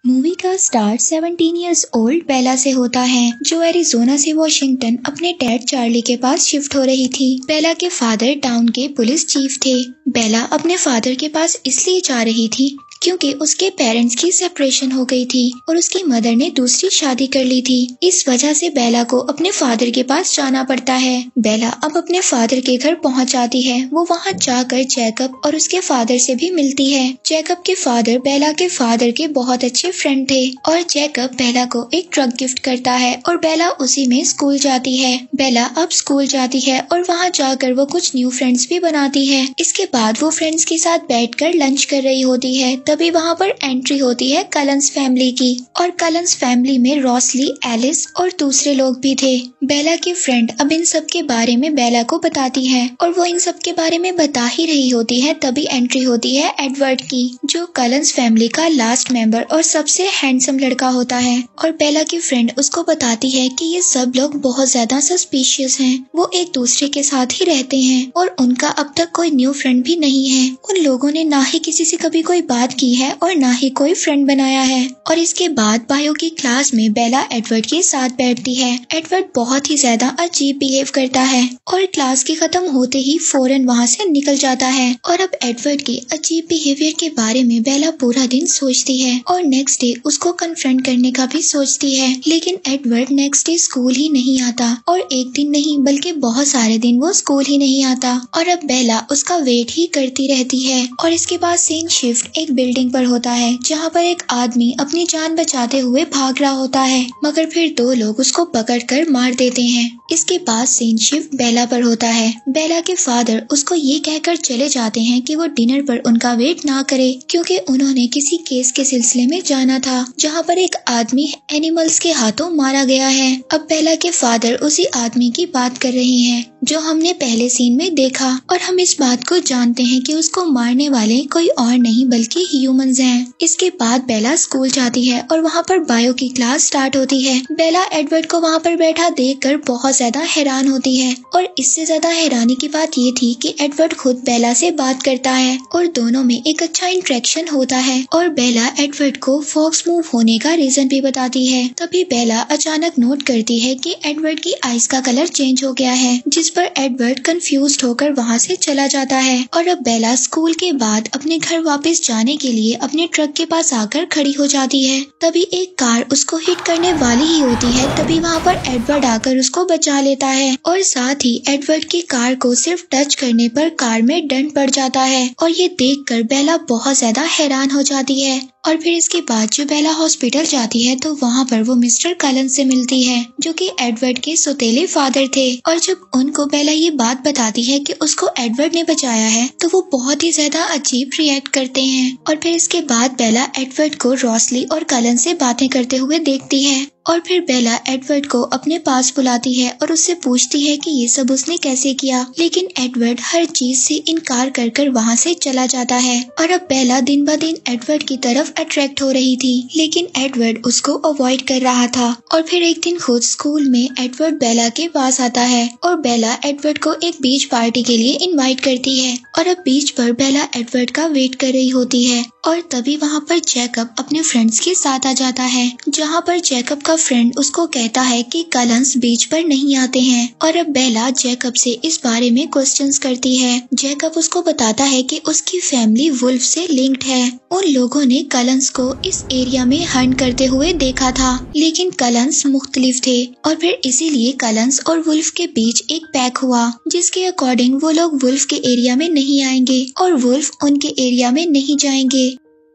Movie का start 17 years old बेला से होता है, जो एरिजोना से वॉशिंगटन अपने डैड चार्ली के पास शिफ्ट हो रही थी। बेला के फादर टाउन के पुलिस चीफ थे। बेला अपने फादर के पास इसलिए जा रही थी क्योंकि उसके पेरेंट्स की सेपरेशन हो गई थी और उसकी मदर ने दूसरी शादी कर ली थी। इस वजह से बेला को अपने फादर के पास जाना पड़ता है। बेला अब अपने फादर के घर पहुंच जाती है। वो वहां जाकर जैकब और उसके फादर से भी मिलती है। जैकब के फादर बेला के फादर के बहुत अच्छे फ्रेंड थे और जैकब बेला को एक ट्रक गिफ्ट करता है और बेला उसी में स्कूल जाती है। बेला अब स्कूल जाती है और वहाँ जाकर वो कुछ न्यू फ्रेंड्स भी बनाती है। इसके बाद वो फ्रेंड्स के साथ बैठकर लंच कर रही होती है। तभी वहाँ पर एंट्री होती है कलंस फैमिली की और कलंस फैमिली में रॉसली, एलिस और दूसरे लोग भी थे। बेला के फ्रेंड अब इन सब के बारे में बेला को बताती है और वो इन सब के बारे में बता ही रही होती है, तभी एंट्री होती है एडवर्ड की, जो कलंस फैमिली का लास्ट मेंबर और सबसे हैंडसम लड़का होता है। और बेला की फ्रेंड उसको बताती है कि ये सब लोग बहुत ज्यादा सस्पिशियस हैं। वो एक दूसरे के साथ ही रहते हैं और उनका अब तक कोई न्यू फ्रेंड भी नहीं है। उन लोगों ने ना ही किसी से कभी कोई बात की है और ना ही कोई फ्रेंड बनाया है। और इसके बाद बायो की क्लास में बेला एडवर्ड के साथ बैठती है। एडवर्ड बहुत ही ज्यादा अजीब बिहेव करता है और क्लास के खत्म होते ही फौरन वहाँ से निकल जाता है। और अब एडवर्ड के अजीब बिहेवियर के बारे में बेला पूरा दिन सोचती है और नेक्स्ट डे उसको कन्फ्रंट करने का भी सोचती है। लेकिन एडवर्ड नेक्स्ट डे स्कूल ही नहीं आता और एक दिन नहीं बल्कि बहुत सारे दिन वो स्कूल ही नहीं आता। और अब बेला उसका वेट ही करती रहती है। और इसके बाद सीन शिफ्ट एक बिल्डिंग पर होता है, जहाँ पर एक आदमी अपनी जान बचाते हुए भाग रहा होता है, मगर फिर दो लोग उसको पकड़कर मार देते हैं। इसके बाद सीन शिफ्ट बेला पर होता है। बेला के फादर उसको ये कहकर चले जाते हैं कि वो डिनर पर उनका वेट ना करे, क्योंकि उन्होंने किसी केस के सिलसिले में जाना था जहाँ पर एक आदमी एनिमल्स के हाथों मारा गया है। अब बेला के फादर उसी आदमी की बात कर रहे हैं जो हमने पहले सीन में देखा, और हम इस बात को जानते हैं कि उसको मारने वाले कोई और नहीं बल्कि ह्यूमंस हैं। इसके बाद बेला स्कूल जाती है और वहाँ पर बायो की क्लास स्टार्ट होती है। बेला एडवर्ड को वहाँ पर बैठा देखकर बहुत ज्यादा हैरान होती है और इससे ज्यादा हैरानी की बात ये थी कि एडवर्ड खुद बेला से बात करता है और दोनों में एक अच्छा इंटरेक्शन होता है। और बेला एडवर्ड को फॉक्स मूव होने का रीजन भी बताती है। तभी बेला अचानक नोट करती है कि एडवर्ड की आईज का कलर चेंज हो गया है, जिस पर एडवर्ड कंफ्यूज्ड होकर वहाँ से चला जाता है। और अब बेला स्कूल के बाद अपने घर वापस जाने के लिए अपने ट्रक के पास आकर खड़ी हो जाती है। तभी एक कार उसको हिट करने वाली ही होती है। तभी वहाँ पर एडवर्ड आकर उसको बचा लेता है और साथ ही एडवर्ड की कार को सिर्फ टच करने पर कार में डंट पड़ जाता है। और ये देखकर बेला बहुत ज्यादा हैरान हो जाती है। और फिर इसके बाद जो बेला हॉस्पिटल जाती है तो वहाँ पर वो मिस्टर कलन से मिलती है, जो कि एडवर्ड के सौतेले फादर थे। और जब उनको बेला ये बात बताती है कि उसको एडवर्ड ने बचाया है तो वो बहुत ही ज्यादा अजीब रिएक्ट करते हैं। और फिर इसके बाद बेला एडवर्ड को रॉसली और कलन से बातें करते हुए देखती है। और फिर बेला एडवर्ड को अपने पास बुलाती है और उससे पूछती है कि ये सब उसने कैसे किया, लेकिन एडवर्ड हर चीज से इनकार कर कर वहाँ से चला जाता है। और अब बेला दिन ब दिन एडवर्ड की तरफ अट्रैक्ट हो रही थी, लेकिन एडवर्ड उसको अवॉइड कर रहा था। और फिर एक दिन खुद स्कूल में एडवर्ड बेला के पास आता है और बेला एडवर्ड को एक बीच पार्टी के लिए इनवाइट करती है। और अब बीच पर बेला एडवर्ड का वेट कर रही होती है और तभी वहाँ पर जैकब अपने फ्रेंड्स के साथ आ जाता है, जहाँ पर जैकब का फ्रेंड उसको कहता है कि कलंस बीच पर नहीं आते हैं। और अब बेला जैकब से इस बारे में क्वेश्चंस करती है। जैकब उसको बताता है कि उसकी फैमिली वुल्फ से लिंक्ड है। उन लोगों ने कलंस को इस एरिया में हंट करते हुए देखा था, लेकिन कलंस मुख्तलिफ थे और फिर इसीलिए कलंस और वुल्फ के बीच एक पैक हुआ, जिसके अकॉर्डिंग वो लोग वुल्फ के एरिया में नहीं आएंगे और वुल्फ उनके एरिया में नहीं जाएंगे।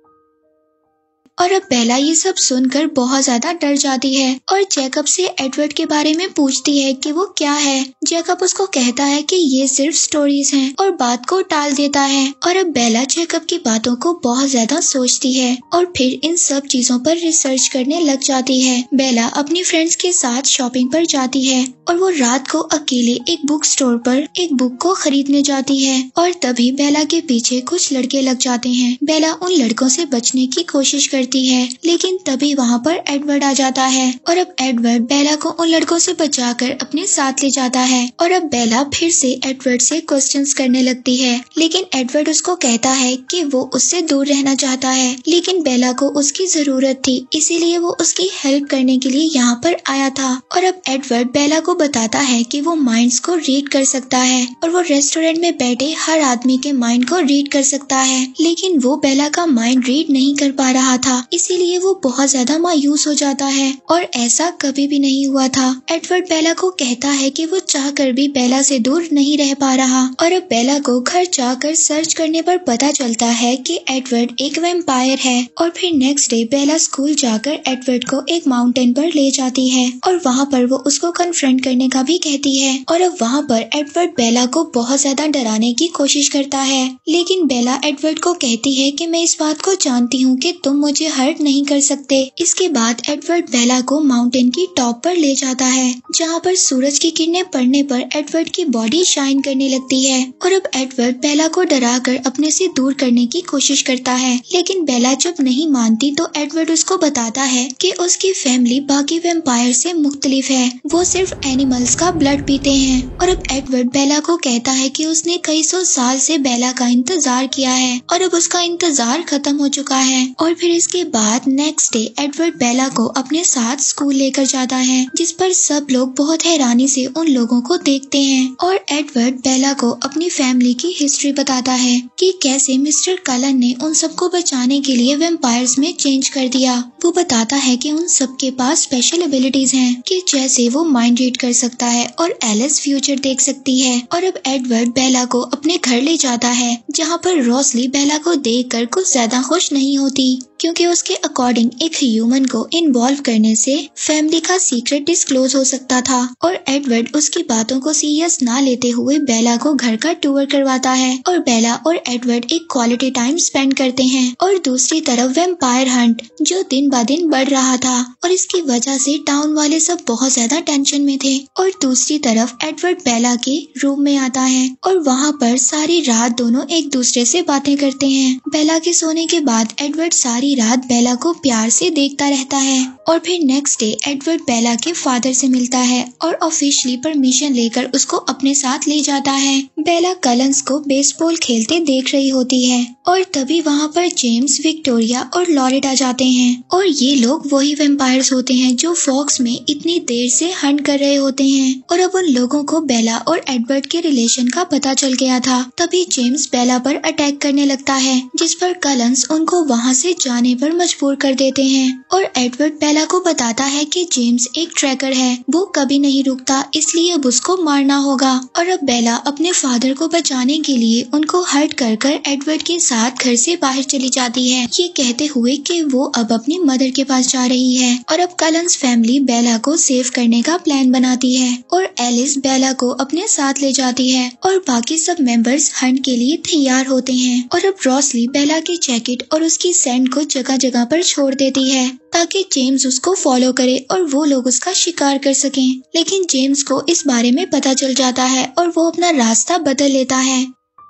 और अब बेला ये सब सुनकर बहुत ज्यादा डर जाती है और जैकब से एडवर्ड के बारे में पूछती है कि वो क्या है। जैकब उसको कहता है कि ये सिर्फ स्टोरीज हैं और बात को टाल देता है। और अब बेला जैकब की बातों को बहुत ज्यादा सोचती है और फिर इन सब चीजों पर रिसर्च करने लग जाती है। बेला अपनी फ्रेंड्स के साथ शॉपिंग पर जाती है और वो रात को अकेले एक बुक स्टोर पर एक बुक को खरीदने जाती है। और तभी बेला के पीछे कुछ लड़के लग जाते हैं। बेला उन लड़कों से बचने की कोशिश करती करती है, लेकिन तभी वहाँ पर एडवर्ड आ जाता है और अब एडवर्ड बेला को उन लड़कों से बचाकर अपने साथ ले जाता है। और अब बेला फिर से एडवर्ड से क्वेश्चंस करने लगती है, लेकिन एडवर्ड उसको कहता है कि वो उससे दूर रहना चाहता है, लेकिन बेला को उसकी जरूरत थी, इसीलिए वो उसकी हेल्प करने के लिए यहाँ पर आया था। और अब एडवर्ड बेला को बताता है कि वो माइंड्स को रीड कर सकता है और वो रेस्टोरेंट में बैठे हर आदमी के माइंड को रीड कर सकता है, लेकिन वो बेला का माइंड रीड नहीं कर पा रहा था, इसीलिए वो बहुत ज्यादा मायूस हो जाता है और ऐसा कभी भी नहीं हुआ था। एडवर्ड बेला को कहता है कि वो चाहकर भी बेला से दूर नहीं रह पा रहा और अब बेला को घर जाकर सर्च करने पर पता चलता है कि एडवर्ड एक वैम्पायर है। और फिर नेक्स्ट डे बेला स्कूल जाकर एडवर्ड को एक माउंटेन पर ले जाती है और वहाँ पर वो उसको कन्फ्रंट करने का भी कहती है। और अब वहाँ पर एडवर्ड बेला को बहुत ज्यादा डराने की कोशिश करता है, लेकिन बेला एडवर्ड को कहती है कि मैं इस बात को जानती हूँ कि तुम मुझे हर्ट नहीं कर सकते। इसके बाद एडवर्ड बेला को माउंटेन की टॉप पर ले जाता है, जहाँ पर सूरज की किरणें पड़ने पर एडवर्ड की बॉडी शाइन करने लगती है। और अब एडवर्ड बेला को डराकर अपने से दूर करने की कोशिश करता है, लेकिन बेला जब नहीं मानती तो एडवर्ड उसको बताता है कि उसकी फैमिली बाकी वैम्पायर से मुख्तलिफ है, वो सिर्फ एनिमल्स का ब्लड पीते हैं। और अब एडवर्ड बेला को कहता है कि उसने कई सौ साल से बेला का इंतजार किया है और अब उसका इंतजार खत्म हो चुका है। और फिर इसके बाद नेक्स्ट डे एडवर्ड बेला को अपने साथ स्कूल लेकर जाता है, जिस पर सब लोग बहुत हैरानी से उन लोगों को देखते हैं। और एडवर्ड बेला को अपनी फैमिली की हिस्ट्री बताता है कि कैसे मिस्टर कलन ने उन सबको बचाने के लिए वैम्पायर्स में चेंज कर दिया। वो बताता है कि उन सबके पास स्पेशल एबिलिटीज हैं, कि जैसे वो माइंड रीड कर सकता है और एलिस फ्यूचर देख सकती है। और अब एडवर्ड बेला को अपने घर ले जाता है, जहाँ पर रोसली बेला को देखकर कुछ ज्यादा खुश नहीं होती, क्योंकि उसके अकॉर्डिंग एक ह्यूमन को इन्वॉल्व करने से फैमिली का सीक्रेट डिस्क्लोज हो सकता था। और एडवर्ड उसकी बातों को सीरियस ना लेते हुए बेला को घर का टूर करवाता है और बेला और एडवर्ड एक क्वालिटी टाइम स्पेंड करते हैं। और दूसरी तरफ वैम्पायर हंट जो दिन ब दिन बढ़ रहा था और इसकी वजह से टाउन वाले सब बहुत ज्यादा टेंशन में थे। और दूसरी तरफ एडवर्ड बेला के रूम में आता है और वहाँ पर सारी रात दोनों एक दूसरे से बातें करते हैं। बेला के सोने के बाद एडवर्ड सारी रात बेला को प्यार से देखता रहता है। और फिर नेक्स्ट डे एडवर्ड बेला के फादर से मिलता है और ऑफिशियली परमिशन लेकर उसको अपने साथ ले जाता है। बेला कलंस को बेसबॉल खेलते देख रही होती है और तभी वहाँ पर जेम्स, विक्टोरिया और लॉरेट आ जाते हैं और ये लोग वही वैम्पायर्स होते हैं जो फॉक्स में इतनी देर से हंट कर रहे होते हैं। और अब उन लोगों को बेला और एडवर्ड के रिलेशन का पता चल गया था। तभी जेम्स बेला पर अटैक करने लगता है, जिस पर कलंस उनको वहाँ से जाने पर मजबूर कर देते हैं। और एडवर्ड बेला को बताता है कि जेम्स एक ट्रैकर है, वो कभी नहीं रुकता, इसलिए अब उसको मारना होगा। और अब बेला अपने फादर को बचाने के लिए उनको हर्ट कर एडवर्ड के साथ घर से बाहर चली जाती है, ये कहते हुए कि वो अब अपनी मदर के पास जा रही है। और अब कलंस फैमिली बेला को सेव करने का प्लान बनाती है और एलिस बेला को अपने साथ ले जाती है और बाकी सब मेंबर्स हंट के लिए तैयार होते हैं। और अब रोसली बेला की जैकेट और उसकी सैंड को जगह जगह पर छोड़ देती है ताकि जेम्स उसको फॉलो करे और वो लोग उसका शिकार कर सकें। लेकिन जेम्स को इस बारे में पता चल जाता है और वो अपना रास्ता बदल लेता है।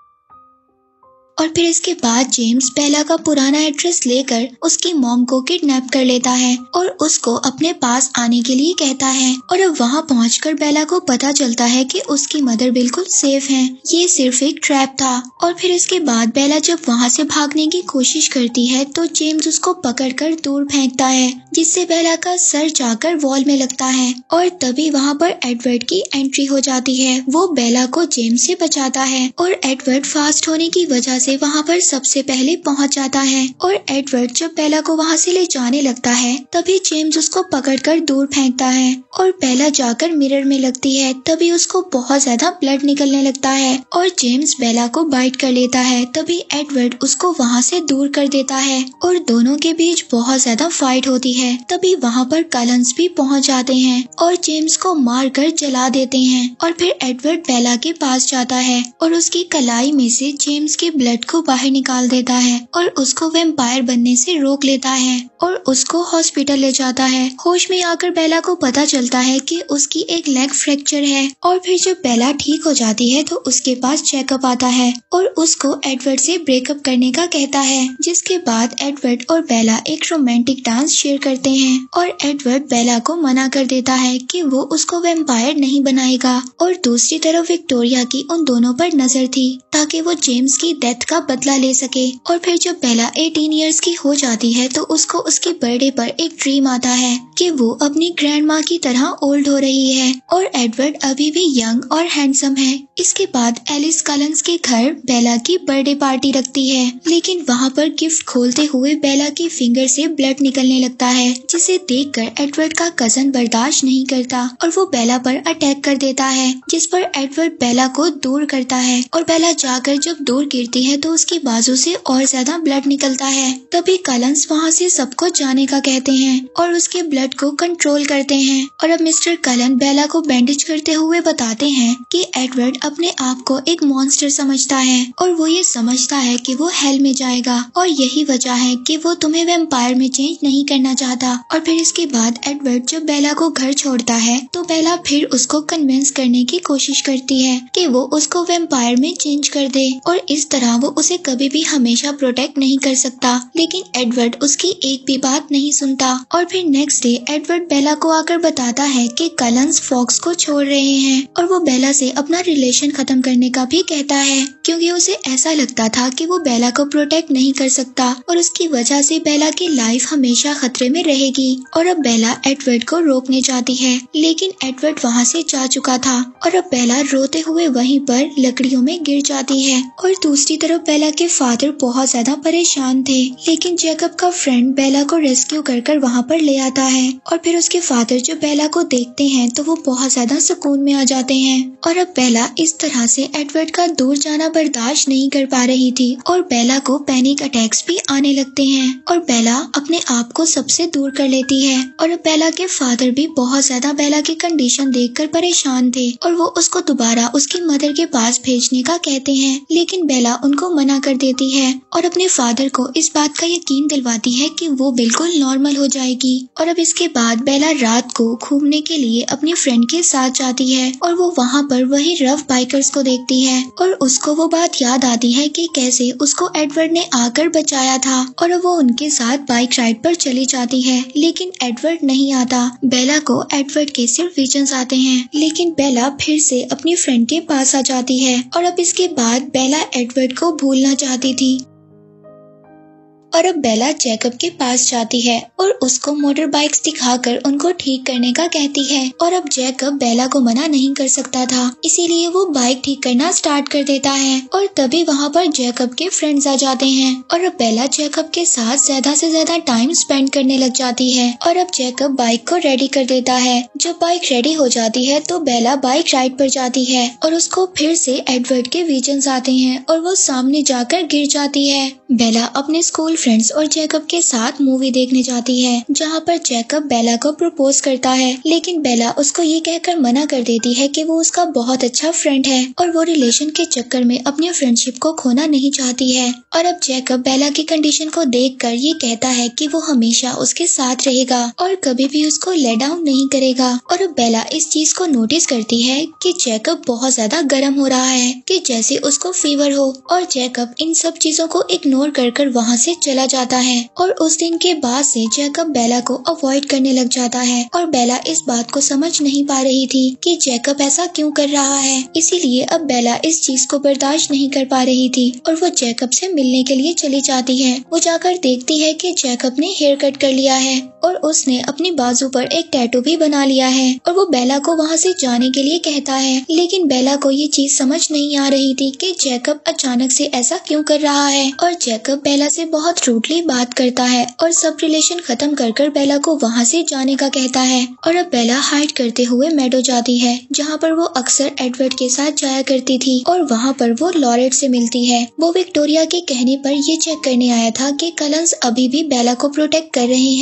और फिर इसके बाद जेम्स बेला का पुराना एड्रेस लेकर उसकी मॉम को किडनैप कर लेता है और उसको अपने पास आने के लिए कहता है। और अब वहाँ पहुंचकर बेला को पता चलता है कि उसकी मदर बिल्कुल सेफ हैं, ये सिर्फ एक ट्रैप था। और फिर इसके बाद बेला जब वहाँ से भागने की कोशिश करती है तो जेम्स उसको पकड़कर दूर फेंकता है, जिससे बेला का सर जाकर वॉल में लगता है। और तभी वहाँ पर एडवर्ड की एंट्री हो जाती है, वो बेला को जेम्स से बचाता है और एडवर्ड फास्ट होने की वजह से वहाँ पर सबसे पहले पहुँच जाता है। और एडवर्ड जब बेला को वहाँ से ले जाने लगता है तभी जेम्स उसको पकड़कर दूर फेंकता है और बेला जाकर मिरर में लगती है। तभी उसको बहुत ज्यादा ब्लड निकलने लगता है और जेम्स बेला को बाइट कर लेता है। तभी एडवर्ड उसको वहाँ से दूर कर देता है और दोनों के बीच बहुत ज्यादा फाइट होती है। तभी वहाँ पर कलंस भी पहुँच जाते हैं और जेम्स को मार कर जला देते हैं। और फिर एडवर्ड बेला के पास जाता है और उसकी कलाई में से जेम्स के ब्लड एडवर्ड को बाहर निकाल देता है और उसको वैम्पायर बनने से रोक लेता है और उसको हॉस्पिटल ले जाता है। होश में आकर बेला को पता चलता है कि उसकी एक लेग फ्रैक्चर है और फिर जब बेला ठीक हो जाती है तो उसके पास चेकअप आता है और उसको एडवर्ड से ब्रेकअप करने का कहता है, जिसके बाद एडवर्ड और बेला एक रोमांटिक डांस शेयर करते हैं और एडवर्ड बेला को मना कर देता है कि वो उसको वैम्पायर नहीं बनाएगा। और दूसरी तरफ विक्टोरिया की उन दोनों पर नजर थी ताकि वो जेम्स की डेथ का बदला ले सके। और फिर जब बेला 18 इयर्स की हो जाती है तो उसको उसके बर्थडे पर एक ड्रीम आता है कि वो अपनी ग्रैंड माँ की तरह ओल्ड हो रही है और एडवर्ड अभी भी यंग और हैंडसम है। इसके बाद एलिस कलन्स के घर बेला की बर्थडे पार्टी रखती है, लेकिन वहाँ पर गिफ्ट खोलते हुए बेला की फिंगर से ब्लड निकलने लगता है, जिसे देखकर एडवर्ड का कजन बर्दाश्त नहीं करता और वो बेला पर अटैक कर देता है, जिस पर एडवर्ड बेला को दूर करता है और बेला जाकर जब दूर गिरती है तो उसकी बाजू से और ज्यादा ब्लड निकलता है। तभी कलन्स वहाँ से सबको जाने का कहते हैं और उसके ब्लड को कंट्रोल करते हैं। और अब मिस्टर कलन बेला को बैंडेज करते हुए बताते हैं कि एडवर्ड अपने आप को एक मॉन्स्टर समझता है और वो ये समझता है कि वो हेल में जाएगा और यही वजह है कि वो तुम्हें वैम्पायर में चेंज नहीं करना चाहता। और फिर इसके बाद एडवर्ड जब बेला को घर छोड़ता है तो बेला फिर उसको कन्विंस करने की कोशिश करती है कि वो उसको वैम्पायर में चेंज कर दे और इस तरह वो उसे कभी भी हमेशा प्रोटेक्ट नहीं कर सकता। लेकिन एडवर्ड उसकी एक भी बात नहीं सुनता। और फिर नेक्स्ट डे एडवर्ड बेला को आकर बताता है कि कलन्स फॉक्स को छोड़ रहे हैं और वो बेला से अपना रिलेशन खत्म करने का भी कहता है, क्योंकि उसे ऐसा लगता था कि वो बेला को प्रोटेक्ट नहीं कर सकता और उसकी वजह से बेला की लाइफ हमेशा खतरे में रहेगी। और अब बेला एडवर्ड को रोकने जाती है, लेकिन एडवर्ड वहाँ से जा चुका था और अब बेला रोते हुए वहीं पर लकड़ियों में गिर जाती है। और दूसरी तरफ बेला के फादर बहुत ज्यादा परेशान थे, लेकिन जैकब का फ्रेंड बेला को रेस्क्यू कर वहाँ पर ले आता है और फिर उसके फादर जो बेला को देखते हैं तो वो बहुत ज्यादा सुकून में आ जाते हैं। और अब बेला इस तरह से एडवर्ड का दूर जाना बर्दाश्त नहीं कर पा रही थी और बेला को पैनिक अटैक्स भी आने लगते हैं और बेला अपने आप को सबसे दूर कर लेती है। और अब बेला के फादर भी बहुत ज्यादा बेला की कंडीशन देखकर परेशान थे और वो उसको दोबारा उसकी मदर के पास भेजने का कहते हैं, लेकिन बेला उनको मना कर देती है और अपने फादर को इस बात का यकीन दिलवाती है कि वो बिल्कुल नॉर्मल हो जाएगी। और अब इसके बाद बेला रात को घूमने के लिए अपनी फ्रेंड के साथ जाती है और वो वहाँ पर वही रफ बाइकर्स को देखती है और उसको वो बात याद आती है कि कैसे उसको एडवर्ड ने आकर बचाया था और वो उनके साथ बाइक राइड पर चली जाती है, लेकिन एडवर्ड नहीं आता। बेला को एडवर्ड के सिर्फ विजन्स आते हैं, लेकिन बेला फिर से अपनी फ्रेंड के पास आ जाती है और अब इसके बाद बेला एडवर्ड को भूलना चाहती थी। और अब बेला जैकब के पास जाती है और उसको मोटर बाइक्स दिखाकर उनको ठीक करने का कहती है और अब जैकब बेला को मना नहीं कर सकता था, इसीलिए वो बाइक ठीक करना स्टार्ट कर देता है और तभी वहाँ पर जैकब के फ्रेंड्स आ जाते हैं और अब बेला जैकब के साथ ज्यादा से ज्यादा टाइम स्पेंड करने लग जाती है। और अब जैकब बाइक को रेडी कर देता है। जब बाइक रेडी हो जाती है तो बेला बाइक राइड पर जाती है और उसको फिर से एडवर्ड के विजन्स आते हैं और वो सामने जाकर गिर जाती है। बेला अपने स्कूल फ्रेंड्स और जैकब के साथ मूवी देखने जाती है, जहाँ पर जैकब बेला को प्रपोज करता है, लेकिन बेला उसको ये कहकर मना कर देती है कि वो उसका बहुत अच्छा फ्रेंड है और वो रिलेशन के चक्कर में अपनी फ्रेंडशिप को खोना नहीं चाहती है। और अब जैकब बेला की कंडीशन को देखकर ये कहता है कि वो हमेशा उसके साथ रहेगा और कभी भी उसको लेट डाउन नहीं करेगा। और अब बेला इस चीज को नोटिस करती है कि जैकब बहुत ज्यादा गर्म हो रहा है, कि जैसे उसको फीवर हो, और जैकब इन सब चीजों को इग्नोर कर वहाँ से चला जाता है। और उस दिन के बाद से जैकब बेला को अवॉइड करने लग जाता है और बेला इस बात को समझ नहीं पा रही थी कि जैकब ऐसा क्यों कर रहा है, इसीलिए अब बेला इस चीज को बर्दाश्त नहीं कर पा रही थी और वो जैकब से मिलने के लिए चली जाती है। वो जाकर देखती है कि जैकब ने हेयर कट कर लिया है और उसने अपनी बाजू पर एक टैटू भी बना लिया है और वो बेला को वहाँ से जाने के लिए कहता है, लेकिन बेला को ये चीज समझ नहीं आ रही थी कि जैकब अचानक से ऐसा क्यों कर रहा है। और जैकब बेला से बहुत रूडली बात करता है और सब रिलेशन खत्म कर बेला को वहाँ से जाने का कहता है। और अब बेला हाइड करते हुए मेडो जाती है, जहाँ पर वो अक्सर एडवर्ड के साथ जाया करती थी और वहाँ पर वो लॉरेट से मिलती है। वो विक्टोरिया के कहने पर ये चेक करने आया था कि कलन्स अभी भी बेला को प्रोटेक्ट कर रहे हैं या नहीं,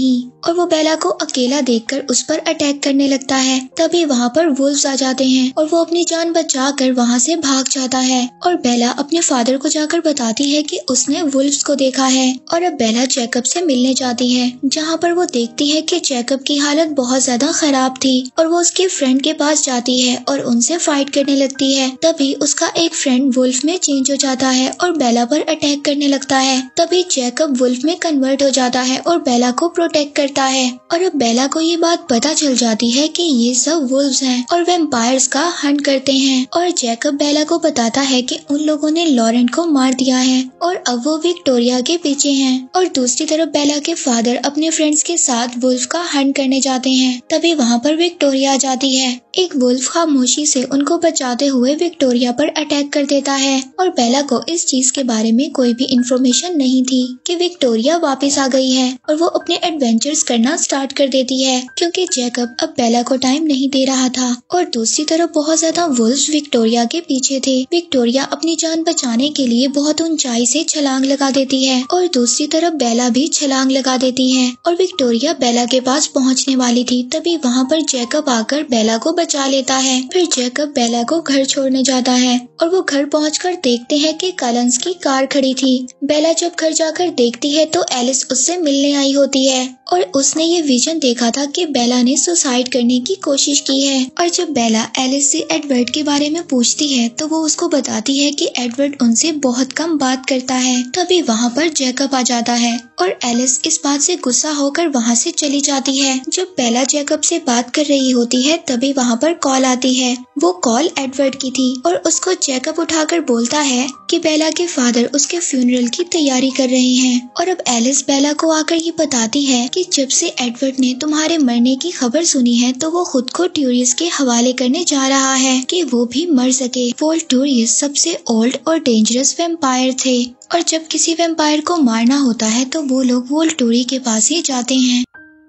नहीं और वो बेला को अकेला देखकर उस पर अटैक करने लगता है। तभी वहाँ पर वुल्व्स आ जाते हैं और वो अपनी जान बचाकर वहाँ से भाग जाता है और बेला अपने फादर को जाकर बताती है कि उसने वुल्व्स को देखा है। और अब बेला जैकब से मिलने जाती है, जहाँ पर वो देखती है कि जैकब की हालत बहुत ज्यादा खराब थी और वो उसके फ्रेंड के पास जाती है और उनसे फाइट करने लगती है। तभी उसका एक फ्रेंड वुल्फ में चेंज हो जाता है और बेला पर अटैक करने लगता है। तभी जैकब वुल्फ में कन्वर्ट हो जाता है और बेला को प्रोटेक्ट करता है। और अब बेला को ये बात पता चल जाती है कि ये सब वुल्व्स हैं और वैम्पायर्स का हंट करते हैं। और जैकब बेला को बताता है कि उन लोगों ने लॉरेंट को मार दिया है और अब वो विक्टोरिया के पीछे हैं। और दूसरी तरफ बेला के फादर अपने फ्रेंड्स के साथ वुल्फ का हंट करने जाते हैं। तभी वहाँ पर विक्टोरिया आ जाती है। एक वुल्फ खामोशी से उनको बचाते हुए विक्टोरिया पर अटैक कर देता है और बेला को इस चीज के बारे में कोई भी इंफॉर्मेशन नहीं थी कि विक्टोरिया वापस आ गई है और वो अपने एडवेंचर्स करना स्टार्ट कर देती है क्योंकि जैकब अब बेला को टाइम नहीं दे रहा था। और दूसरी तरफ बहुत ज्यादा वुल्व्स विक्टोरिया के पीछे थे। विक्टोरिया अपनी जान बचाने के लिए बहुत ऊंचाई से छलांग लगा देती है और दूसरी तरफ बेला भी छलांग लगा देती है और विक्टोरिया बेला के पास पहुंचने वाली थी। तभी वहां पर जैकब आकर बेला को बचा लेता है। फिर जैकब बेला को घर छोड़ने जाता है और वो घर पहुंचकर देखते हैं कि कलंस की कार खड़ी थी। बेला जब घर जाकर देखती है तो एलिस उससे मिलने आई होती है और उसने ये विजन देखा था कि बेला ने सुसाइड करने की कोशिश की है। और जब बेला एलिस से एडवर्ड के बारे में पूछती है तो वो उसको बताती है कि एडवर्ड उनसे बहुत कम बात करता है। तभी वहाँ पर जैकब आ जाता है और एलिस इस बात से गुस्सा होकर वहाँ से चली जाती है। जब बेला जैकब से बात कर रही होती है तभी वहाँ पर कॉल आती है। वो कॉल एडवर्ड की थी और उसको जैकब उठाकर बोलता है कि बेला के फादर उसके फ्यूनरल की तैयारी कर रहे हैं। और अब एलिस बेला को आकर ये बताती है कि जब से एडवर्ड ने तुम्हारे मरने की खबर सुनी है तो वो खुद को ट्यूरियस के हवाले करने जा रहा है कि वो भी मर सके। वोल्टूरियस सबसे ओल्ड और डेंजरस वैम्पायर थे और जब किसी वैम्पायर को मारना होता है तो वो लोग वोल्टूरी के पास ही जाते हैं।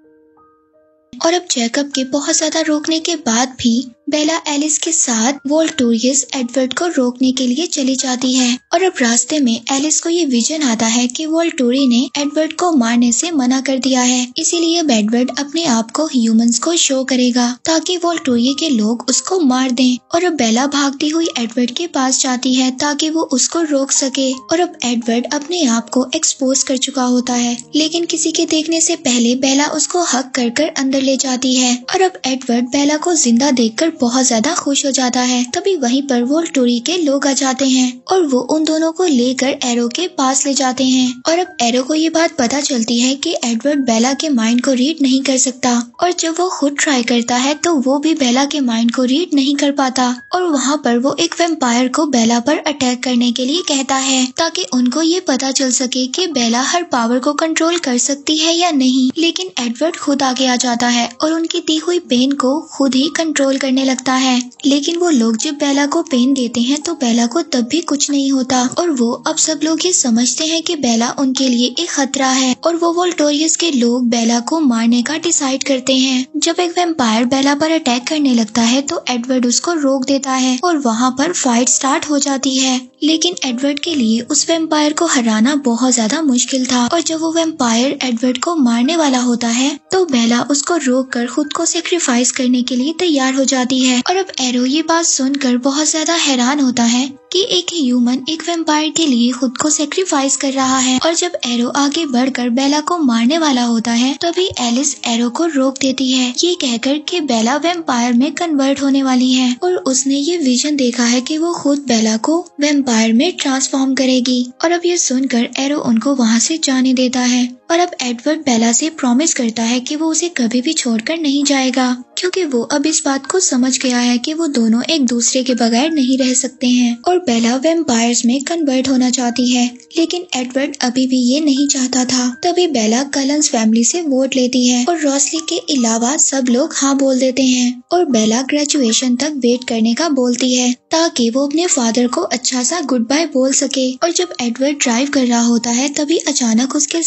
और अब जैकब के बहुत ज्यादा रोकने के बाद भी बेला एलिस के साथ वोल्टूरियस एडवर्ड को रोकने के लिए चली जाती है। और अब रास्ते में एलिस को ये विजन आता है कि वोल्टूरी ने एडवर्ड को मारने से मना कर दिया है, इसीलिए अब एडवर्ड अपने आप को ह्यूमंस को शो करेगा ताकि वोल्टूरी के लोग उसको मार दें। और अब बेला भागती हुई एडवर्ड के पास जाती है ताकि वो उसको रोक सके। और अब एडवर्ड अपने आप को एक्सपोज कर चुका होता है, लेकिन किसी के देखने से पहले बेला उसको हक कर कर अंदर ले जाती है। और अब एडवर्ड बेला को जिंदा देखकर बहुत ज्यादा खुश हो जाता है। तभी वहीं पर वोल्टूरी के लोग आ जाते हैं और वो उन दोनों को लेकर एरो के पास ले जाते हैं। और अब एरो को ये बात पता चलती है कि एडवर्ड बेला के माइंड को रीड नहीं कर सकता और जब वो खुद ट्राई करता है तो वो भी बेला के माइंड को रीड नहीं कर पाता। और वहाँ पर वो एक वैम्पायर को बेला पर अटैक करने के लिए कहता है ताकि उनको ये पता चल सके कि बेला हर पावर को कंट्रोल कर सकती है या नहीं। लेकिन एडवर्ड खुद आगे आ जाता है और उनकी दी हुई पेन को खुद ही कंट्रोल करने लगता है। लेकिन वो लोग जब बेला को पेन देते हैं तो बेला को तब भी कुछ नहीं होता और वो अब सब लोग ये समझते हैं कि बेला उनके लिए एक खतरा है और वो वोल्टूरियस के लोग बेला को मारने का डिसाइड करते हैं। जब एक वैम्पायर बेला पर अटैक करने लगता है तो एडवर्ड उसको रोक देता है और वहाँ पर फाइट स्टार्ट हो जाती है। लेकिन एडवर्ड के लिए उस वैम्पायर को हराना बहुत ज्यादा मुश्किल था और जब वो वैम्पायर एडवर्ड को मारने वाला होता है तो बेला उसको रोक कर खुद को सेक्रीफाइस करने के लिए तैयार हो जाती है। और अब एरो ये बात सुनकर बहुत ज्यादा हैरान होता है कि एक ह्यूमन एक वैम्पायर के लिए खुद को सेक्रीफाइस कर रहा है। और जब एरो आगे बढ़कर बेला को मारने वाला होता है तभी एलिस एरो को रोक देती है, ये कहकर कि बेला वैम्पायर में कन्वर्ट होने वाली है और उसने ये विजन देखा है कि वो खुद बेला को वैम्पायर में ट्रांसफॉर्म करेगी। और अब ये सुनकर एरो उनको वहाँ से जाने देता है। और अब एडवर्ड बेला से प्रॉमिस करता है कि वो उसे कभी भी छोड़कर नहीं जाएगा क्योंकि वो अब इस बात को समझ गया है कि वो दोनों एक दूसरे के बगैर नहीं रह सकते हैं। और बेला वैम्पायर्स में कन्वर्ट होना चाहती है, लेकिन एडवर्ड अभी भी ये नहीं चाहता था। तभी बेला कलंस फैमिली से वोट लेती है और रॉसली के अलावा सब लोग हाँ बोल देते हैं और बेला ग्रेजुएशन तक वेट करने का बोलती है ताकि वो अपने फादर को अच्छा सा गुड बाय बोल सके। और जब एडवर्ड ड्राइव कर रहा होता है तभी अचानक उसके सामने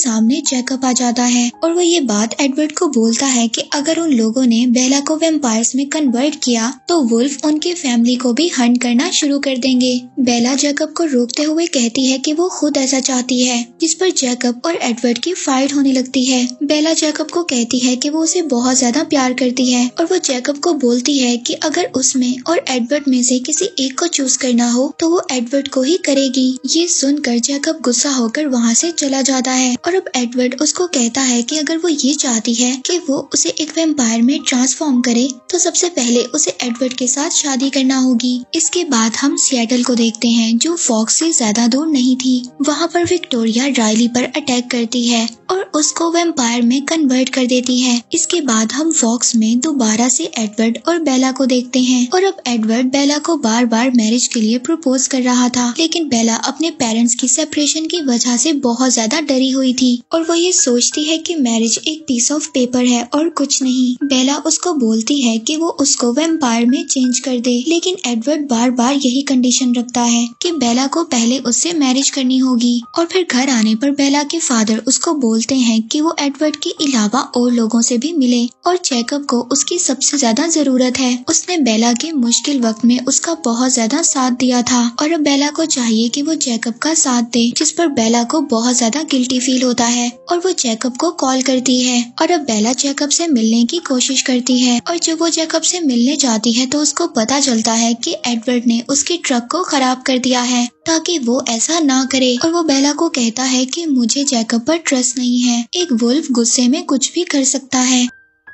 जैकब आ जाता है और वो ये बात एडवर्ड को बोलता है कि अगर उन लोगों ने बेला को वैम्पायर्स में कन्वर्ट किया तो वुल्फ उनके फैमिली को भी हंट करना शुरू कर देंगे। बेला जैकब को रोकते हुए कहती है कि वो खुद ऐसा चाहती है, जिस पर जैकब और एडवर्ड की फाइट होने लगती है। बेला जैकब को कहती है कि वो उसे बहुत ज्यादा प्यार करती है और वो जैकब को बोलती है कि अगर उसमें और एडवर्ड में से किसी एक को चूज करना हो तो वो एडवर्ड को ही करेगी। ये सुनकर जैकब गुस्सा होकर वहाँ से चला जाता है और अब एडवर्ड उसको कहता है कि अगर वो ये चाहती है कि वो उसे एक वैम्पायर में ट्रांसफॉर्म करे तो सबसे पहले उसे एडवर्ड के साथ शादी करना होगी। इसके बाद हम सिएटल को देखते हैं जो फॉक्स से ज्यादा दूर नहीं थी। वहाँ पर विक्टोरिया राइली पर अटैक करती है और उसको वैम्पायर में कन्वर्ट कर देती है। इसके बाद हम फॉक्स में दोबारा से एडवर्ड और बेला को देखते हैं और अब एडवर्ड बेला को बार बार मैरिज के लिए प्रपोज कर रहा था, लेकिन बेला अपने पेरेंट्स की सेपरेशन की वजह से बहुत ज्यादा डरी हुई थी और वो ये सोचती है कि मैरिज एक पीस ऑफ पेपर है और कुछ नहीं। बेला उसको बोलती है कि वो उसको वैम्पायर में चेंज कर दे, लेकिन एडवर्ड बार बार यही कंडीशन रखता है कि बेला को पहले उससे मैरिज करनी होगी। और फिर घर आने पर बेला के फादर उसको बोलते हैं कि वो एडवर्ड के अलावा और लोगों से भी मिले और जैकब को उसकी सबसे ज्यादा जरूरत है। उसने बेला के मुश्किल वक्त में उसका बहुत ज्यादा साथ दिया था और अब बेला को चाहिए कि वो जैकब का साथ दे, जिस पर बेला को बहुत ज्यादा गिल्टी फील होता है और वो जैकब को कॉल करती है और अब बेला जैकब से मिलने की कोशिश करती है और जब वो जैकब से मिलने जाती है तो उसको पता चलता है कि एडवर्ड ने उसके ट्रक को खराब कर दिया है ताकि वो ऐसा ना करे और वो बेला को कहता है कि मुझे जैकब पर ट्रस्ट नहीं है, एक वुल्फ गुस्से में कुछ भी कर सकता है।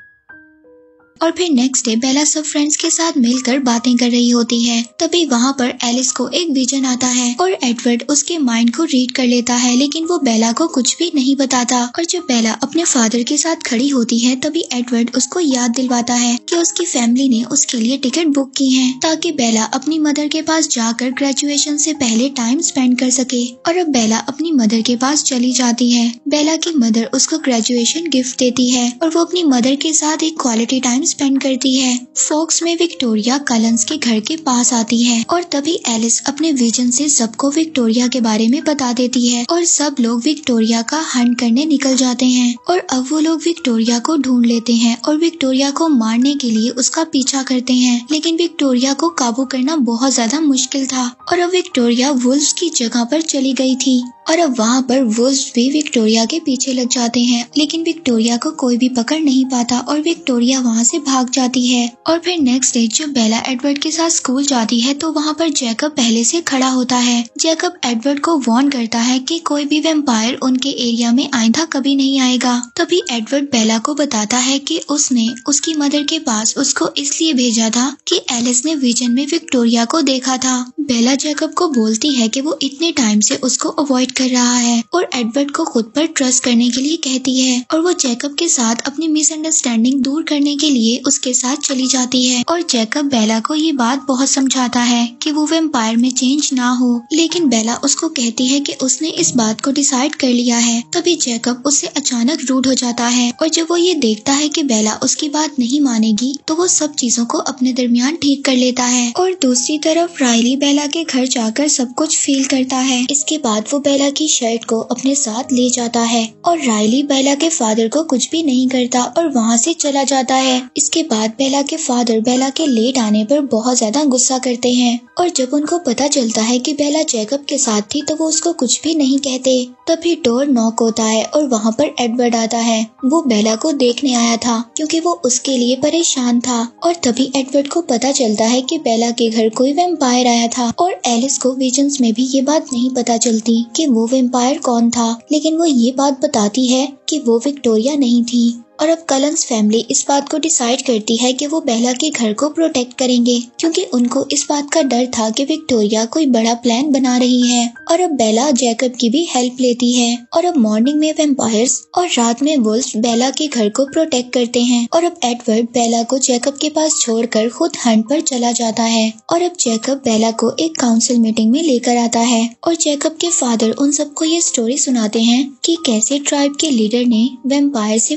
और फिर नेक्स्ट डे बेला सब फ्रेंड्स के साथ मिलकर बातें कर रही होती है। तभी वहाँ पर एलिस को एक विजन आता है और एडवर्ड उसके माइंड को रीड कर लेता है, लेकिन वो बेला को कुछ भी नहीं बताता। और जब बेला अपने फादर के साथ खड़ी होती है तभी एडवर्ड उसको याद दिलवाता है कि उसकी फैमिली ने उसके लिए टिकट बुक की है ताकि बेला अपनी मदर के पास जाकर ग्रेजुएशन से पहले टाइम स्पेंड कर सके। और अब बेला अपनी मदर के पास चली जाती है। बेला की मदर उसको ग्रेजुएशन गिफ्ट देती है और वो अपनी मदर के साथ एक क्वालिटी टाइम स्पेंड करती है। फॉक्स में विक्टोरिया कलंस के घर के पास आती है और तभी एलिस अपने विजन से सबको विक्टोरिया के बारे में बता देती है और सब लोग विक्टोरिया का हंट करने निकल जाते हैं। और अब वो लोग विक्टोरिया को ढूंढ लेते हैं और विक्टोरिया को मारने के लिए उसका पीछा करते हैं, लेकिन विक्टोरिया को काबू करना बहुत ज्यादा मुश्किल था और अब विक्टोरिया वुल्व्स की जगह पर चली गई थी और अब वहाँ पर वुल्व्स भी विक्टोरिया के पीछे लग जाते हैं, लेकिन विक्टोरिया को कोई भी पकड़ नहीं पाता और विक्टोरिया वहाँ से भाग जाती है। और फिर नेक्स्ट डे जब बेला एडवर्ड के साथ स्कूल जाती है तो वहाँ पर जैकब पहले से खड़ा होता है। जैकब एडवर्ड को वार्न करता है कि कोई भी वैम्पायर उनके एरिया में आइंदा कभी नहीं आएगा। तभी एडवर्ड बेला को बताता है कि उसने उसकी मदर के पास उसको इसलिए भेजा था कि एलिस ने विजन में विक्टोरिया को देखा था। बेला जैकब को बोलती है कि वो इतने टाइम से उसको अवॉइड कर रहा है और एडवर्ड को खुद पर ट्रस्ट करने के लिए कहती है और वो जैकब के साथ अपनी मिसअंडरस्टैंडिंग दूर करने के लिए उसके साथ चली जाती है। और जैकब बेला को ये बात बहुत समझाता है कि वो वैम्पायर में चेंज ना हो, लेकिन बेला उसको कहती है कि उसने इस बात को डिसाइड कर लिया है। तभी जैकब उससे अचानक रूड हो जाता है और जब वो ये देखता है कि बेला उसकी बात नहीं मानेगी तो वो सब चीजों को अपने दरमियान ठीक कर लेता है। और दूसरी तरफ राइली बेला के घर जाकर सब कुछ फील करता है। इसके बाद वो बेला की शर्ट को अपने साथ ले जाता है और राइली बेला के फादर को कुछ भी नहीं करता और वहाँ से चला जाता है। इसके बाद बेला के फादर बेला के लेट आने पर बहुत ज्यादा गुस्सा करते हैं और जब उनको पता चलता है कि बेला जैकब के साथ थी तो वो उसको कुछ भी नहीं कहते। तभी डोर नॉक होता है और वहाँ पर एडवर्ड आता है। वो बेला को देखने आया था क्योंकि वो उसके लिए परेशान था और तभी एडवर्ड को पता चलता है कि बेला के घर कोई वैम्पायर आया था और एलिस को विजन्स में भी ये बात नहीं पता चलती कि वो वैम्पायर कौन था, लेकिन वो ये बात बताती है कि वो विक्टोरिया नहीं थी। और अब कलंस फैमिली इस बात को डिसाइड करती है कि वो बेला के घर को प्रोटेक्ट करेंगे क्योंकि उनको इस बात का डर था कि विक्टोरिया कोई बड़ा प्लान बना रही है। और अब बेला जैकब की भी हेल्प लेती है और अब मॉर्निंग में वैम्पायर्स और रात में वुल्व्स बेला के घर को प्रोटेक्ट करते हैं। और अब एडवर्ड बेला को जैकब के पास छोड़कर खुद हंट पर चला जाता है और अब जैकब बेला को एक काउंसिल मीटिंग में लेकर आता है और जैकब के फादर उन सबको ये स्टोरी सुनाते हैं कि कैसे ट्राइब के लीडर ने वैम्पायर से फाइट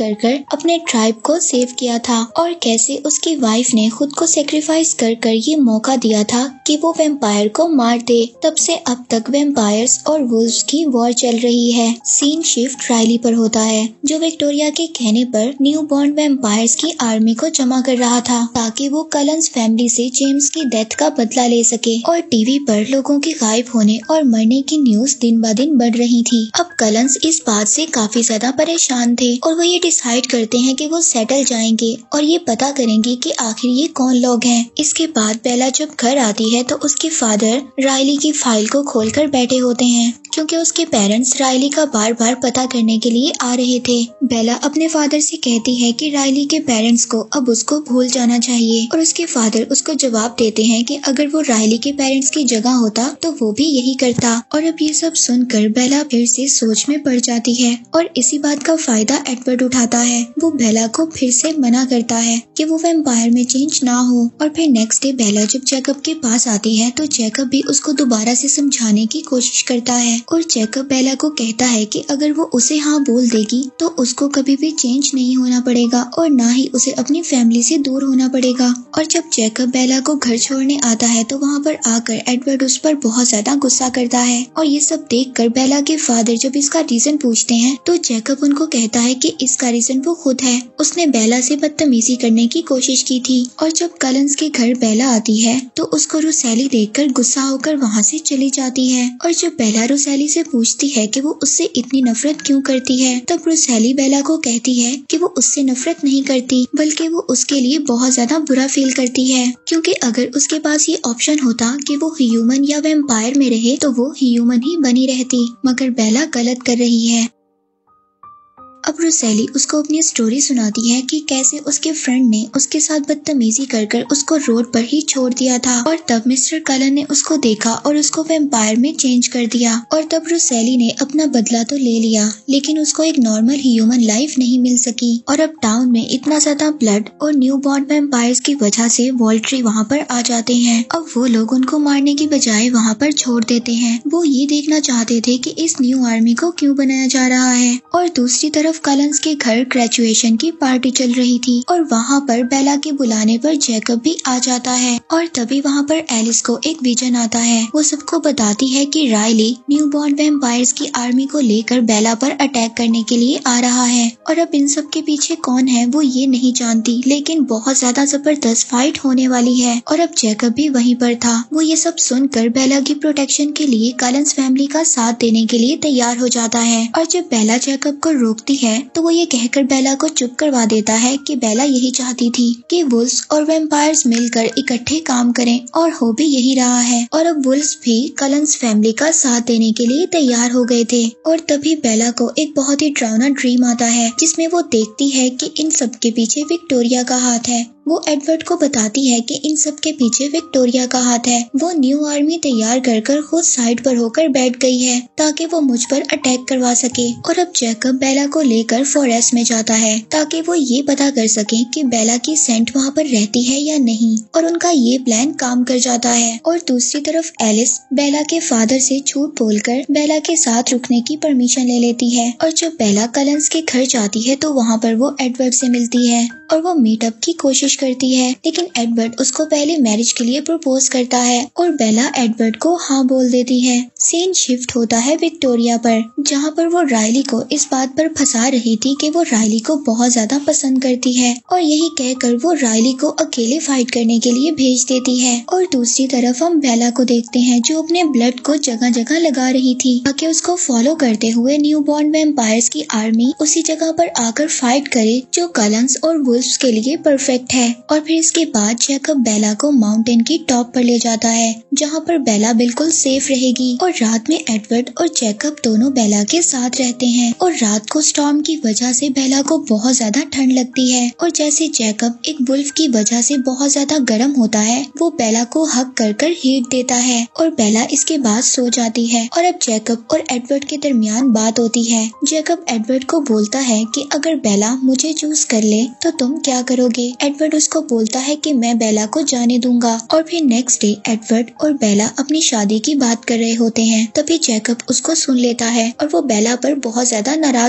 कर कर अपने ट्राइब को सेव किया था और कैसे उसकी वाइफ ने खुद को सेक्रीफाइस कर कर ये मौका दिया था कि वो वैम्पायर को मार दे। तब से अब तक वैम्पायर्स और वुल्व्स की वॉर चल रही है। सीन शिफ्ट राइली पर होता है, जो विक्टोरिया के कहने पर न्यू बॉर्न वैम्पायर्स की आर्मी को जमा कर रहा था ताकि वो कलंस फैमिली से जेम्स की डेथ का बदला ले सके। और टीवी पर लोगों के गायब होने और मरने की न्यूज दिन ब दिन बढ़ रही थी। अब कलंस इस बात से काफी ज्यादा परेशान थे और वो ये डिसाइड करते हैं कि वो सेटल जाएंगे और ये पता करेंगे कि आखिर ये कौन लोग हैं। इसके बाद बेला जब घर आती है तो उसके फादर राइली की फाइल को खोलकर बैठे होते हैं क्योंकि उसके पेरेंट्स राइली का बार बार पता करने के लिए आ रहे थे। बेला अपने फादर से कहती है कि राइली के पेरेंट्स को अब उसको भूल जाना चाहिए और उसके फादर उसको जवाब देते हैं कि अगर वो राइली के पेरेंट्स की जगह होता तो वो भी यही करता। और अब ये सब सुनकर बेला फिर से सोच में पड़ जाती है और इसी बात का फायदा एडवर्ड उठाता है। वो बेला को फिर से मना करता है कि वो वैम्पायर में चेंज ना हो। और फिर नेक्स्ट डे बेला जब जैकब के पास आती है तो जैकब भी उसको दोबारा से समझाने की कोशिश करता है और जैकब बेला को कहता है कि अगर वो उसे हाँ बोल देगी तो उसको कभी भी चेंज नहीं होना पड़ेगा और ना ही उसे अपनी फैमिली से दूर होना पड़ेगा। और जब जैकब बेला को घर छोड़ने आता है तो वहाँ पर आकर एडवर्ड उस पर बहुत ज्यादा गुस्सा करता है और ये सब देखकर बेला के फादर जब इसका रीजन पूछते हैं तो जैकब उनको कहता है कि इसका रीजन वो खुद है, उसने बेला से बदतमीजी करने की कोशिश की थी। और जब कलंस के घर बेला आती है तो उसको रुसैली देखकर गुस्सा होकर वहाँ से चली जाती है। और जब बेला रुसैली से पूछती है कि वो उससे इतनी नफरत क्यों करती है तब रुसैली बेला को कहती है कि वो उससे नफरत नहीं करती बल्कि वो उसके लिए बहुत ज्यादा बुरा फील करती है क्योंकि अगर उसके पास ये ऑप्शन होता कि वो ह्यूमन या वैम्पायर में रहे तो वो ह्यूमन ही बनी रहती, मगर बेला गलत कर रही है। अब रुसैली उसको अपनी स्टोरी सुनाती है कि कैसे उसके फ्रेंड ने उसके साथ बदतमीजी कर कर उसको रोड पर ही छोड़ दिया था और तब मिस्टर कलन ने उसको देखा और उसको वैम्पायर में चेंज कर दिया। और तब रुसैली ने अपना बदला तो ले लिया लेकिन उसको एक नॉर्मल ह्यूमन लाइफ नहीं मिल सकी। और अब टाउन में इतना ज्यादा ब्लड और न्यू बॉर्न वैम्पायर्स की वजह से वॉल्ट्री वहाँ पर आ जाते हैं। अब वो लोग उनको मारने की बजाय वहाँ पर छोड़ देते हैं। वो ये देखना चाहते थे कि इस न्यू आर्मी को क्यों बनाया जा रहा है। और दूसरी तरफ कलंस के घर ग्रेजुएशन की पार्टी चल रही थी और वहाँ पर बेला के बुलाने पर जैकब भी आ जाता है। और तभी वहाँ पर एलिस को एक विजन आता है। वो सबको बताती है कि राइली न्यू बॉर्न वैम्पायर्स की आर्मी को लेकर बेला पर अटैक करने के लिए आ रहा है। और अब इन सब के पीछे कौन है वो ये नहीं जानती, लेकिन बहुत ज्यादा जबरदस्त फाइट होने वाली है। और अब जैकब भी वहीं पर था। वो ये सब सुनकर बेला की प्रोटेक्शन के लिए कलंस फैमिली का साथ देने के लिए तैयार हो जाता है। और जब बेला जैकब को रोकती है तो वो ये कहकर बेला को चुप करवा देता है कि बेला यही चाहती थी कि वुल्व्स और वैम्पायर्स मिलकर इकट्ठे काम करें और हो भी यही रहा है। और अब वुल्व्स भी कलंस फैमिली का साथ देने के लिए तैयार हो गए थे। और तभी बेला को एक बहुत ही डरावना ड्रीम आता है जिसमें वो देखती है कि इन सब के पीछे विक्टोरिया का हाथ है। वो एडवर्ड को बताती है कि इन सब के पीछे विक्टोरिया का हाथ है। वो न्यू आर्मी तैयार कर कर खुद साइड पर होकर बैठ गई है ताकि वो मुझ पर अटैक करवा सके। और अब जैकब बेला को लेकर फॉरेस्ट में जाता है ताकि वो ये पता कर सके कि बेला की सेंट वहाँ पर रहती है या नहीं। और उनका ये प्लान काम कर जाता है। और दूसरी तरफ एलिस बेला के फादर से झूठ बोलकर बेला के साथ रुकने की परमिशन ले लेती है। और जब बेला कलंस के घर जाती है तो वहाँ पर वो एडवर्ड से मिलती है और वो मीटअप की कोशिश करती है, लेकिन एडवर्ड उसको पहले मैरिज के लिए प्रपोज करता है और बेला एडवर्ड को हाँ बोल देती है। सीन शिफ्ट होता है विक्टोरिया पर, जहाँ पर वो राइली को इस बात पर फंसा रही थी कि वो राइली को बहुत ज्यादा पसंद करती है और यही कहकर वो राइली को अकेले फाइट करने के लिए भेज देती है। और दूसरी तरफ हम बेला को देखते हैं जो अपने ब्लड को जगह जगह लगा रही थी ताकि उसको फॉलो करते हुए न्यू बॉर्न वैम्पायर्स की आर्मी उसी जगह पर आकर फाइट करे जो कलंस और वुल्व्स के लिए परफेक्ट है। और फिर इसके बाद जैकब बेला को माउंटेन की टॉप पर ले जाता है जहाँ पर बेला बिल्कुल सेफ रहेगी। और रात में एडवर्ड और जैकब दोनों बेला के साथ रहते हैं और रात को स्टॉर्म की वजह से बेला को बहुत ज्यादा ठंड लगती है। और जैसे जैकब एक वुल्फ की वजह से बहुत ज्यादा गर्म होता है वो बेला को हक कर कर हीट देता है और बेला इसके बाद सो जाती है। और अब जैकब और एडवर्ड के दरमियान बात होती है। जैकब एडवर्ड को बोलता है कि अगर बेला मुझे चूज कर ले तो तुम क्या करोगे। एडवर्ड उसको बोलता है कि मैं बेला को जाने दूंगा। और फिर नेक्स्ट डे एडवर्ड और बेला अपनी शादी की बात कर रहे होते हैं। तभी जैकब उसको सुन लेता है और वो बेला पर बहुत ज्यादा नाराज होता है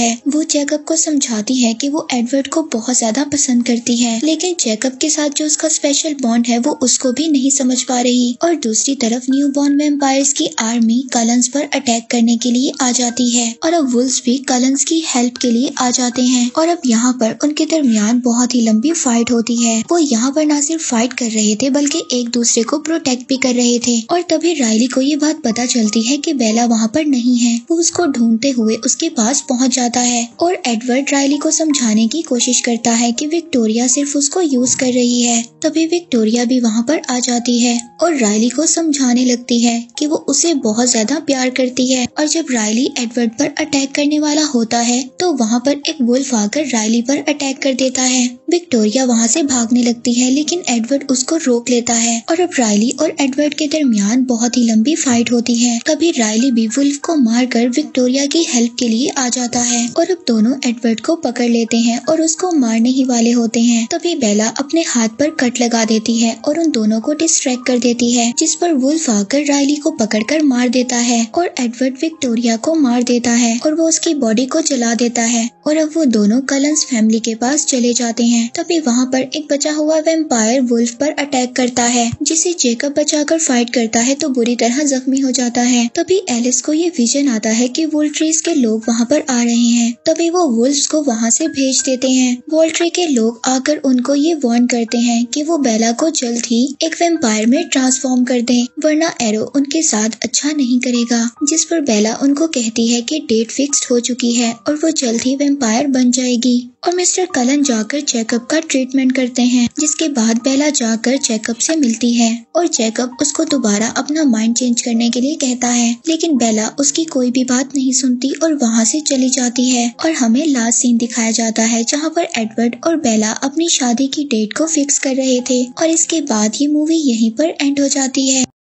है। वो जैकब को समझाती है कि वो एडवर्ड को बहुत ज्यादा पसंद करती है, लेकिन जैकब के साथ जो उसका स्पेशल बॉन्ड है वो उसको भी नहीं समझ पा रही। और दूसरी तरफ न्यू बॉर्न वैम्पायर्स की आर्मी कलंस पर अटैक करने के लिए आ जाती है और अब वुल्व्स भी कलंस की हेल्प के लिए आ जाते हैं। और अब यहाँ पर उनके दरमियान बहुत ही लंबी फाइट होती है। वो यहाँ पर न सिर्फ फाइट कर रहे थे बल्कि एक दूसरे को प्रोटेक्ट भी कर रहे थे। और तभी राइली को ये बात पता चलती है कि बेला वहाँ पर नहीं है। वो उसको ढूंढते हुए उसके पास पहुँच जाता है और एडवर्ड राइली को समझाने की कोशिश करता है कि विक्टोरिया सिर्फ उसको यूज कर रही है। तभी विक्टोरिया भी वहाँ पर आ जाती है और राइली को समझाने लगती है कि वो उसे बहुत ज्यादा प्यार करती है। और जब राइली एडवर्ड पर अटैक करने वाला होता है तो वहाँ पर एक वुल्फ आकर राइली पर अटैक कर देता है। विक्टोरिया वहाँ से भागने लगती है लेकिन एडवर्ड उसको रोक लेता है और अब राइली और एडवर्ड के दरमियान बहुत ही लंबी फाइट होती है। तभी राइली भी वुल्फ को मारकर विक्टोरिया की हेल्प के लिए आ जाता है और अब दोनों एडवर्ड को पकड़ लेते हैं और उसको मारने ही वाले होते हैं। तभी बेला अपने हाथ पर कट लगा देती है और उन दोनों को डिस्ट्रैक्ट कर देती है, जिस पर वुल्फ आकर राइली को पकड़कर मार देता है और एडवर्ड विक्टोरिया को मार देता है और वो उसकी बॉडी को जला देता है। और अब वो दोनों कलंस फैमिली के पास चले जाते हैं। तभी वहाँ पर एक बचा हुआ वैम्पायर वुल्फ पर अटैक करता है, जिसे जेकब बचाकर फाइट करता है तो बुरी तरह जख्मी हो जाता है। तभी एलिस को ये विजन आता है कि वोल्ट्रीज के लोग वहाँ पर आ रहे हैं। तभी वो वुल्फ्स को वहाँ से भेज देते हैं। वोल्ट्री के लोग आकर उनको ये वार्न करते हैं कि वो बेला को जल्द ही एक वैम्पायर में ट्रांसफॉर्म कर दें, वरना एरो उनके साथ अच्छा नहीं करेगा। जिस पर बेला उनको कहती है कि डेट फिक्स्ड हो चुकी है और वो जल्द ही वैम्पायर बन जाएगी। और मिस्टर कलन जाकर जैकब का ट्रीटमेंट करते हैं, जिसके बाद बेला जाकर जैकब से मिलती है और जैकब उसको दोबारा अपना माइंड चेंज करने के लिए कहता है, लेकिन बेला उसकी कोई भी बात नहीं सुनती और वहाँ से चली जाती है। और हमें लास्ट सीन दिखाया जाता है जहाँ पर एडवर्ड और बेला अपनी शादी की डेट को फिक्स कर रहे थे और इसके बाद ये मूवी यहीं पर एंड हो जाती है।